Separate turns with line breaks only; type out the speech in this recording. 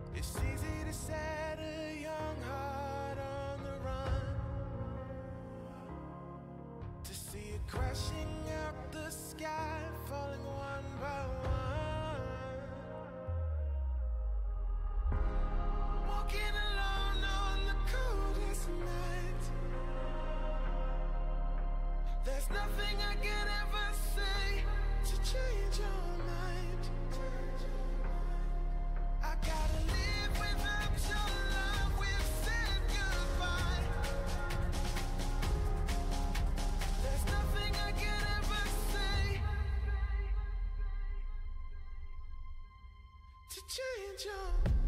It's easy to set a young heart on the run, to see it crashing out the sky, falling one by one. Walking alone on the coldest night. There's nothing I can ever say to change your mind. I gotta live without your love. We've said goodbye. There's nothing I can ever say to change your mind.